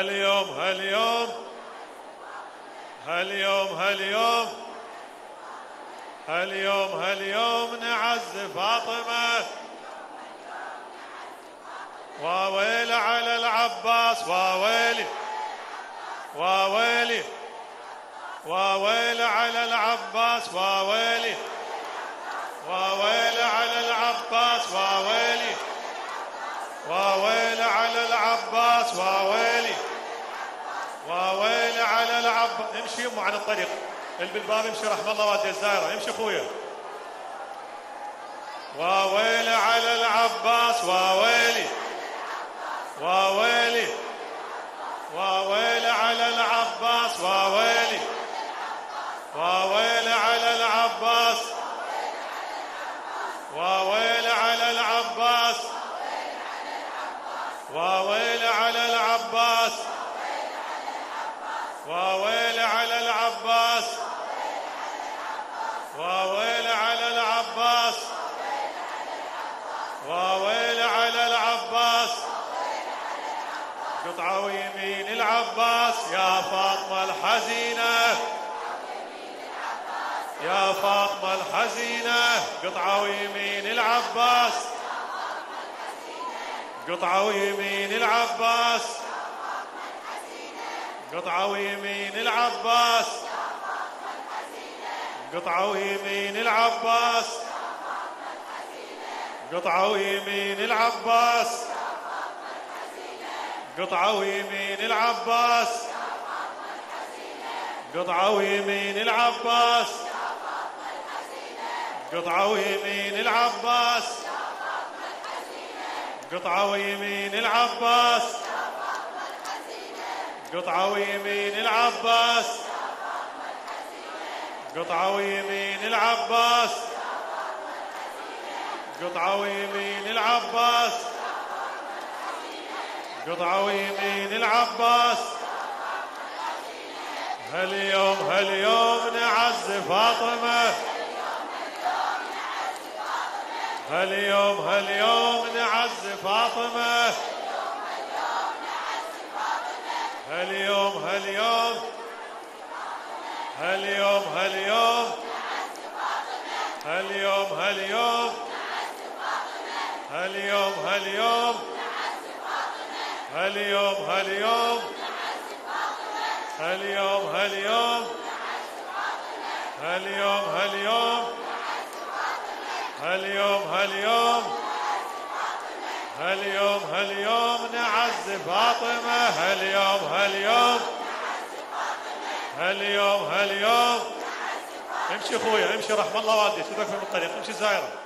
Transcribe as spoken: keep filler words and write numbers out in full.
هاليوم هاليوم هاليوم هاليوم هاليوم هاليوم نعز فاطمة. واويلي على العباس واويلي واويلي واويلي على العباس واويلي واويلي على العباس واويلي واويلي على العباس واويلي واويلي على العباس. امشي يمه عن الطريق اللي بالباب، امشي رحم الله والدي الزاهرة، امشي اخويا. واويلي على العباس واويلي واويلي واويلي على العباس واويلي واويلي على العباس واويلي على العباس واويلي على العباس واويلي على العباس واويلي على العباس واويلي على العباس. قطعة ويمين العباس يا فاطمة الحزينة يا فاطمة الحزينة. قطعة ويمين العباس قطعة ويمين العباس قطعة ويمين العباس قطعة ويمين العباس قطعة ويمين العباس قطعة ويمين العباس قطعة ويمين العباس قطعة ويمين العباس قطعة ويمين العباس قطعة ويمين العباس قطعة ويمين العباس قطعة ويمين العباس قطعة ويمين العباس. هاليوم هاليوم نعز فاطمة هاليوم هاليوم نعز فاطمة هاليوم هاليوم هاليوم هاليوم هاليوم هاليوم هاليوم هاليوم هاليوم هاليوم هاليوم هاليوم هاليوم هاليوم هاليوم هاليوم هاليوم هاليوم نعز فاطمة هاليوم هاليوم هاليوم هاليوم. امشي اخويا امشي رحم الله والديك، شو ذاك من الطريق، امشي زايرة.